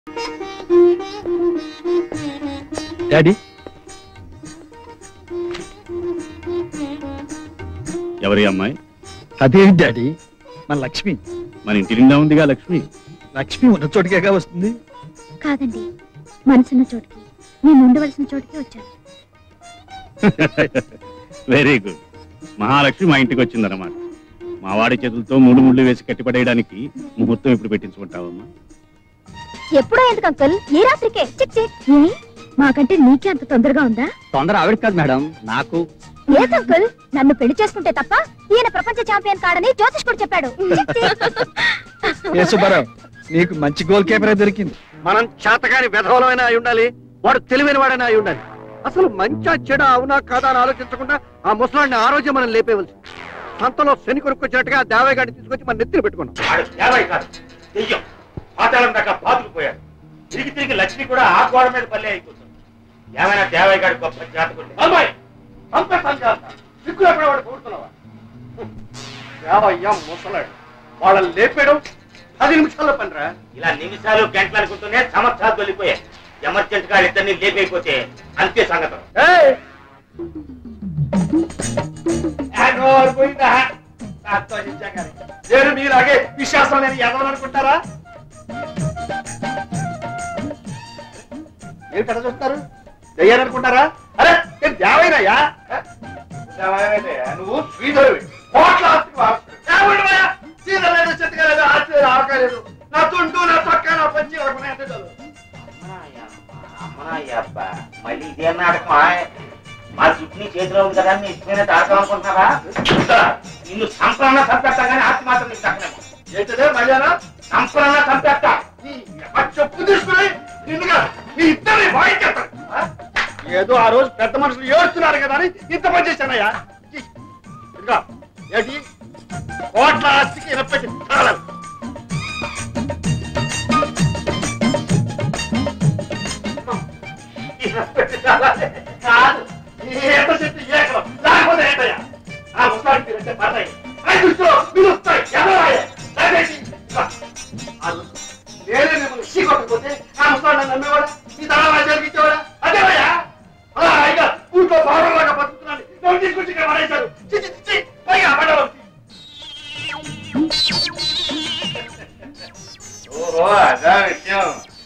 Daddy ఎవరి అమ్మాయి? అదేంటి డాడీ, మన లక్ష్మి. మన ఇంటి నిండా ఉందిగా లక్ష్మి. లక్ష్మి ఉన్న చోటుకేగా వస్తుంది. కాదండి, మనసున్న చోటుకి, నేను ఉండవలసిన చోటుకి వచ్చాను. Very good. మహాలక్ష్మి మా ఇంటికి వచ్చిందన్నమాట. మా వాడి చేతులతో మూడు ముళ్ళు వేసి కట్టిపడేయడానికి ముహూర్తం ఇప్పుడు పెట్టించుకుంటావమ్మా. ఎప్పుడో ఎందుకు అంకుల్, ఏ రాత్రికే? చిక్ చిక్. మాకంటే నీకే అంత తొందరగా ఉందా? తొందర ఆవిడ కాదు మేడం, నాకు. లేదు అంకుల్, నన్ను పెళ్లి చేసుకుంటే తప్ప ఈయన ప్రపంచ ఛాంపియన్ కాడని జ్యోతిష్కుడు చెప్పాడు. ఏ సుబ్బారావు, నీకు మంచి గోల్ కీపరే దొరికింది. మనం చేతగాని విధవలమైనా అయి ఉండాలి, వాడు తెలివైన వాడైనా అయి ఉండాలి. అసలు మంచా చెడ అవునా కాదా అని ఆలోచించకుండా ఆ ముసలాడిని ఆ రోజే మనం లేపేవలసి. సంతలో శని కొనుక్కొచ్చినట్టుగా దేవయ్య గారిని తీసుకొచ్చి మన నెత్తిని పెట్టుకున్నాం. పాతాళం దాకా బాతుకుపోయాడు. తిరిగి తిరిగి లక్ష్మి కూడా ఆ గోడ మీద పల్లె అయిపోతుంది. ఏమైనా దేవయ్య గారి గొప్ప జాతకుంది. దేవయ్య ముసలాడు, వాళ్ళని లేపేయడం 10 నిమిషాల్లో పనిరా. ఇలా నిమిషాలు గంటలు అనుకుంటూనే సంవత్సరాలు వెళ్ళిపోయాయి. ఎమర్జెంట్ గా ఇద్దరిని లేపైపోతే అంతే సంగతం. నేను మీలాగే విశ్వాసం నేను ఎదవాలనుకుంటారా? ఏం కథ చూస్తారు? దయ్యాలనుకుంటారా? అరే నేను దేవయ్యనయ్యా. నువ్వు శ్రీధరువి, కోట్ల శ్రీధరు చెత్తలేదు, ఆస్తి ఆవకాలేదు. నా తుంటూ నా చొక్క నా పంచి అమ్మా మళ్ళీ ఇదే నాటకం. మా చుట్టూ చేతిలో ఉంది కదా, మీ ఇష్టమైన తాడకం అనుకుంటున్నారా? నిన్ను సంపన్న సంపెడతా కానీ ఆస్తి మాత్రం నీకు దక్కలేము. ఏంటదే మర్యాద? సంపన్న సంపెడతా. చెప్పు తీసుకుని నిన్నుగా మీ ఇద్దరిని వాయించేస్తాను. ఏదో ఆ రోజు పెద్ద మనుషులు ఏడుస్తున్నారు కదా అని ఇంత పని చేశానయ్యా. ఇంకా ఏంటి కోట్ల ఆస్తికి ఇనపెట్టి కాదు, ఎంత చెట్టు ఏకలం లేకపోతే ఏంటయ్యా? ఆ ముసలాడికి మీరంటే పడతాయి, దృష్టిలో మీరు వస్తాయి. నేనే మిమ్మల్ని చీకొట్టకపోతే ఆ ముసలాడు నమ్మేవాడా? ఈ తల జరిగించేవాడా? అదేవయ్యా ఇక ఊళ్ళో బాగా బతుకుతున్నాను. నేను తీసుకొచ్చి ఇక్కడ పడేశారు. చిచ్చి పైగా పడవ. ఓహో అదా విషయం.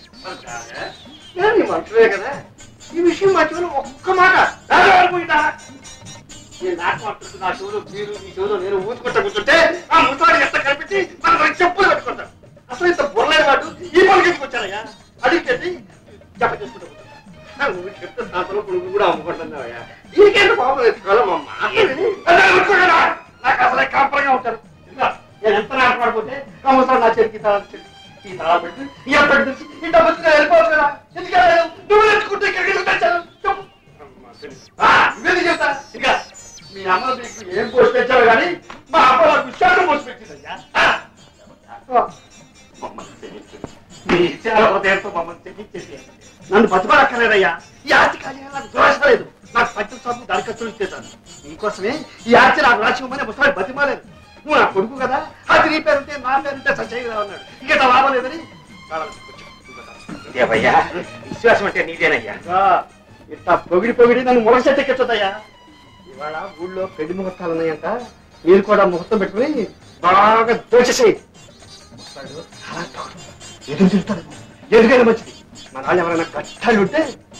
నేను మనుషులే కదా, ఈ విషయం మర్చిపోయిన ఒక్క మాట పోయిందా? నేను నాకు మాట్లాడుతూ నా చెవులు మీరు మీ చెవులు నేను ఊదుకుంటా కూర్చుంటే ఆ ముసలాడు ఎంత కనిపించి మన చెప్పులు పెట్టుకుంటాను. అసలు ఇంత బుర్రలేని వాడు ఈ పని తీసుకొచ్చానయ్యా. అడిగితే చెప్ప చేసుకుంటా కూర్చుంటా. నువ్వు చెప్తే సాతలో పురుగు కూడా అమ్ముకుంటున్నావయ్యా. దీనికేంత పాపం తెచ్చుకోవాలమ్మా. నాకు అసలే కాంపరంగా ఉంటారు. ఇంకా నేను ఎంత నాటపడిపోతే ఆ ముసలాడు నా చేతికి ఈ తలా పెట్టి ఈ అప్పటి నుంచి ఇంత మంచిగా వెళ్ళిపోవచ్చు కదా. ఎందుకు నువ్వు తెచ్చుకుంటే ఇక్కడికి తెచ్చాను చెప్పు. ఇవేది చెప్తా. ఇంకా మీ అమ్మ మీకు ఏం పోసి తెచ్చావు కానీ మా అమ్మ నాకు విషయాన్ని పోసి పెట్టిందయ్యా. మీ చాలా హృదయంతో మమ్మల్ని తెగించేసి నన్ను బతుకోనక్కర్లేదయ్యా. ఈ ఆస్తి కానీ నాకు దోషలేదు. నాకు పచ్చి సార్లు దరఖాస్తు ఇచ్చేసాను. నీకోసమే ఈ ఆస్తి నాకు రాసివ్వమని ముసలాడు బతిమాలేదు. నువ్వు నా కొడుకు కదా, అది నీ పేరుంటే నా పేరుంటే సత్యంగా ఉన్నాడు. ఇక లాభం లేదని విశ్వాసం అంటే నీదేనయ్యా. ఇట్లా పొగిడి నన్ను మురసెట్టెక్కించదయ్యా. ఇవాళ ఊళ్ళో పెళ్లి ముహూర్తాలు ఉన్నాయంట. మీరు కూడా ముహూర్తం పెట్టుకుని బాగా దోచేసేయి. ఎదురు చూస్తాడు, ఎదుగైనా మంచిది. మా నాన్న ఎవరైనా కష్టాలు ఉంటే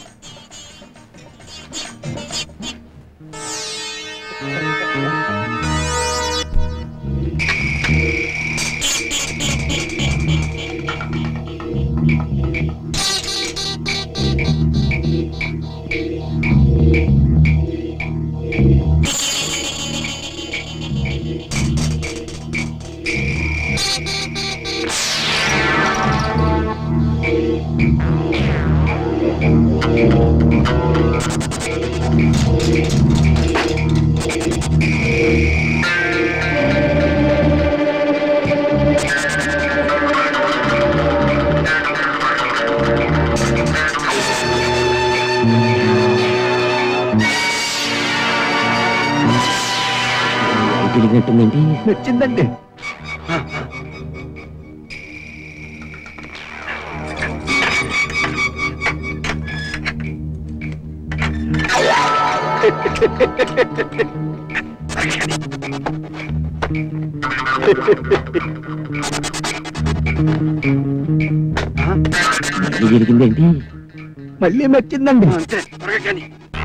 తిరిగినట్టుందండి. నచ్చిందండి. జరిగిందేంటి? మళ్ళీ మెచ్చిందండి. అంతే త్వరగా కానీ.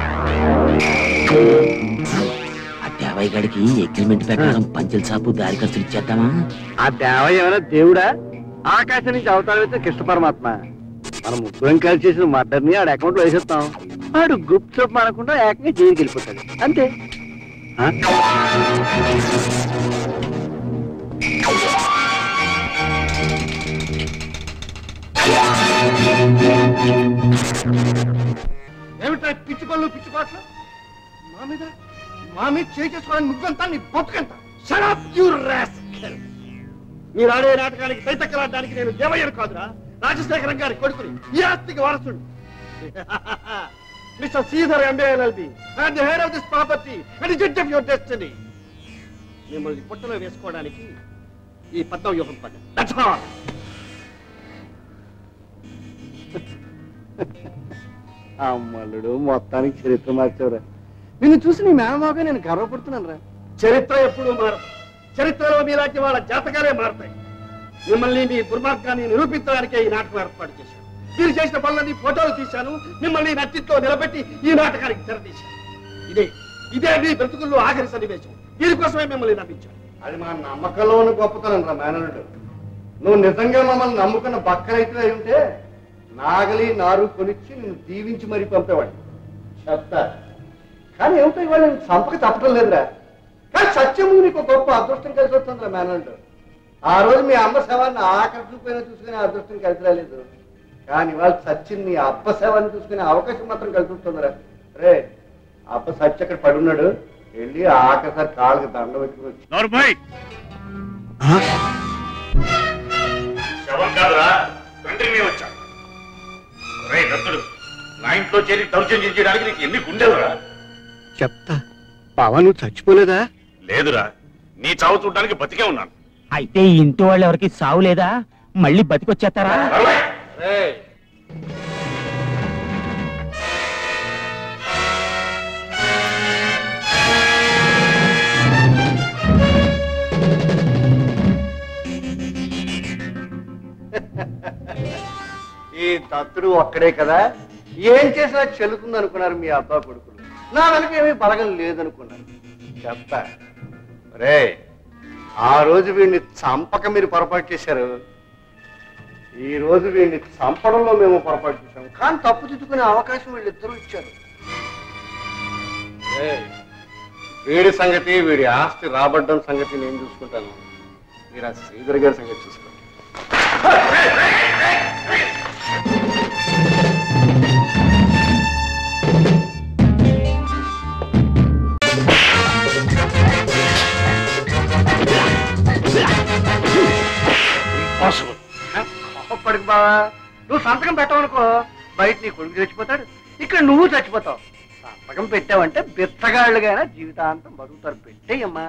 ఆ దేవయ్య గడికి అగ్రిమెంట్ ప్రకారం పంచల్ సాపు దారి ఖర్చులు ఇచ్చేద్దామా? ఆ దేవయ్య ఏమైనా దేవుడా? ఆకాశం నుంచి అవతారం అయితే కృష్ణ పరమాత్మ. మనం ముగ్గురం కలిసి చేసిన మర్డర్ని ఆడ అకౌంట్ లో వేసేస్తాం. ఆడు గుప్త చూపు అనకుండా ఏకంగా జైలుకి వెళ్ళిపోతాడు అంతే. ఏమిటా పిచ్చి పనులు పిచ్చి పాటలు? మా మీద చేసుకోవాలని నువ్వెంత, నీ బతుకంత. Shut up, you rascal! మీరు ఆడే నాటకానికి తైతక్కలాడడానికి నేను దేవయ్యను కాదురా, రాజశేఖరం గారి కొడుకుని, ఈ ఆస్తికి వారసుడు. Mister Sridhar MBLLB and the head of this property and the judge of your destiny. మిమ్మల్ని పొట్టలో వేసుకోవడానికి ఈ పద్మ వ్యూహం పడ్డా. That's all. అమ్మలుడు మొత్తానికి చరిత్ర మార్చావురా. నిన్ను చూసి నీ మేనమాగా నేను గర్వపడుతున్నాను రా. చరిత్ర ఎప్పుడూ మారదు. చరిత్రలో మీలాంటి వాళ్ళ జాతకాలే మారుతాయి. మిమ్మల్ని మీ దుర్మార్గాన్ని నిరూపించడానికే ఈ నాటకం ఏర్పాటు చేశాను. మీరు చేసిన పనులన్నీ ఫోటోలు తీశాను, మిమ్మల్ని నచ్చితో నిలబెట్టి ఈ నాటకానికి తెరతీశాను. ఇదే మీ బ్రతుకుల్లో ఆఖరి సన్నివేశం. దీనికోసమే మిమ్మల్ని నమ్మించాను. అది మా నమ్మకంలో ఉన్న గొప్పతనం రా మేనలుడు. నువ్వు నిజంగా మమ్మల్ని నమ్ముకున్న బక్కరైతే అయి ఉంటే నాగలి నారు కొనిచ్చి నిన్ను దీవించి మరీ పంపేవాడు. చెప్తా కానీ ఏమిటో ఇవాళ నేను చంపక తప్పటం లేదురా. కానీ సత్యము నీకు గొప్ప అదృష్టం కలిసి వస్తుందిరా మేనలుడు. ఆ రోజు మీ అమ్మ శవాన్ని ఆఖరి చూపైనా చూసుకునే అదృష్టం కలిసి రాలేదు. కానీ ఇవాళ సత్యం నీ అబ్బ శవాన్ని చూసుకునే అవకాశం మాత్రం కలిసి వస్తుందిరా. రే అబ్బ సత్య అక్కడ పడున్నాడు, వెళ్ళి ఆఖరిసారి కాళ్ళకి దండ పెట్టుకోవచ్చు. శవం కాదురా, తండ్రిని వచ్చాడు. రే దత్తుడు, నా ఇంట్లో చేరి దౌర్జన్యం చేయడానికి నీకు ఎన్ని గుండెలురా? చెప్తా బావా, నువ్వు చచ్చిపోలేదా? లేదురా, నీ చావు చూడడానికి బతికే ఉన్నాను. అయితే ఈ ఇంటి వాళ్ళు ఎవరికి సావు లేదా? మళ్ళీ బతికొచ్చేస్తారా? ఈ దత్తుడు ఒక్కడే కదా, ఏం చేసినా చెల్లుతుంది అనుకున్నారు మీ అబ్బా కొడుకులు. నా వెనక ఏమీ బలగం లేదనుకున్నారు. చెప్తా రే, ఆ రోజు వీడిని చంపక మీరు పొరపాటు చేశారు. ఈ రోజు వీడిని చంపడంలో మేము పొరపాటు చేశాము. కానీ తప్పు దిద్దుకునే అవకాశం వీళ్ళిద్దరూ ఇచ్చారు. వీడి సంగతి, వీడి ఆస్తి రాబడ్డం సంగతి నేను చూసుకుంటాను. మీరు ఆ శ్రీధర్ గారి సంగతి చూసుకోండి. కోపడికి బావా, నువ్వు సంతకం పెట్టవనుకో, బయట నీ కొడుకు చచ్చిపోతాడు, ఇక్కడ నువ్వు చచ్చిపోతావు. సంతకం పెట్టావంటే బిత్తగాళ్ళుగా జీవితాంతం బతుకుతారు. పెట్టేయమ్మా.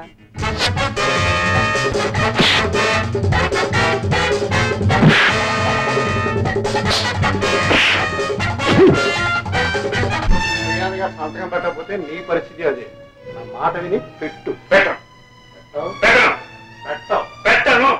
సంతకం పెట్టకపోతే నీ పరిస్థితి అదే. నా మాట విని పెట్టు. పెట్టను.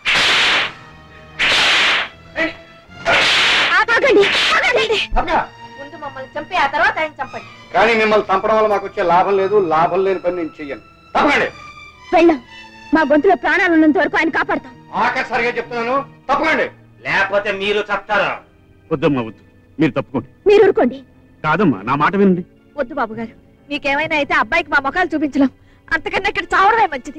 ముందు మమ్మల్ని చంపి ఆ తర్వాత ఆయన చంపండి. కానీ మిమ్మల్ని చంపడం వల్ల మాకు వచ్చే లాభం లేదు. లాభం లేని పని నేను చెయ్యను. తప్పకండి. వెళ్ళాం. మా గొంతులో ప్రాణాలు ఉన్నంత వరకు ఆయన కాపాడతాం. ఆఖరిసారిగా చెప్తున్నాను, తప్పకండి. లేకపోతే మీరు చెప్తారా? వద్దమ్మా వద్దు, మీరు తప్పుకోండి. మీరు ఊరుకోండి. కాదమ్మా, నా మాట వినండి. వద్దు బాబు గారు, మీకేమైనా అయితే అబ్బాయికి మా ముఖాలు చూపించలేం. అంతకన్నా ఇక్కడ చావడమే మంచిది.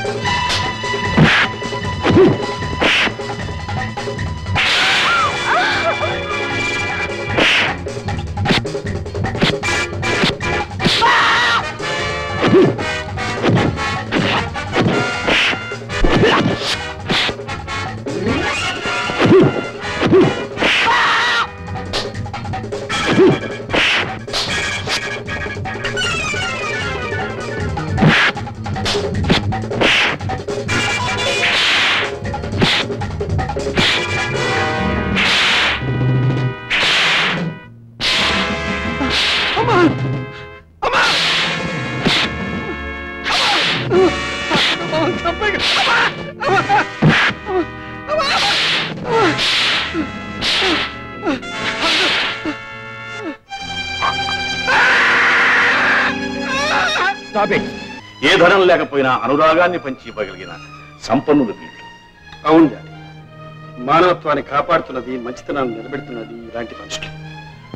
ఏ ధనం లేకపోయినా అనురాగాన్ని పంచి ఇవ్వగలిగిన సంపన్నులు వీళ్ళు. అవును డాడీ, మానవత్వాన్ని కాపాడుతున్నది, మంచితనాన్ని నిలబెడుతున్నది ఇలాంటి మనుషులు.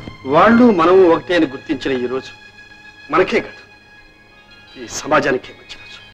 వాళ్ళు మనము ఒకటే అని గుర్తించిన ఈ రోజు మనకే కాదు, ఈ సమాజానికే మంచిది.